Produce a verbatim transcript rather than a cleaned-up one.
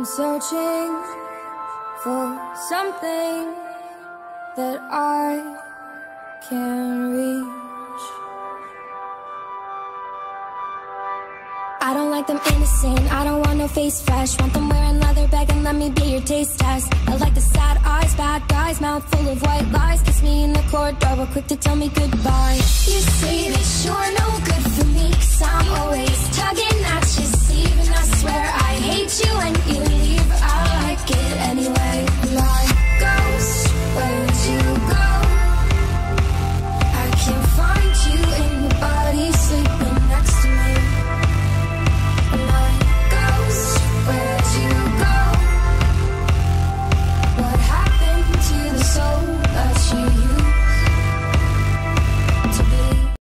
searching for something that I can reach. I don't like them innocent, I don't want no face fresh. Want them wearing leather bag and let me be your taste test. I like the sad eyes, bad guys, mouth full of white lies. Kiss me in the corridor, but quick to tell me goodbye. You say that you're no good for me, cause I'm always tugging at your sleeve. And I swear I hate you when you leave.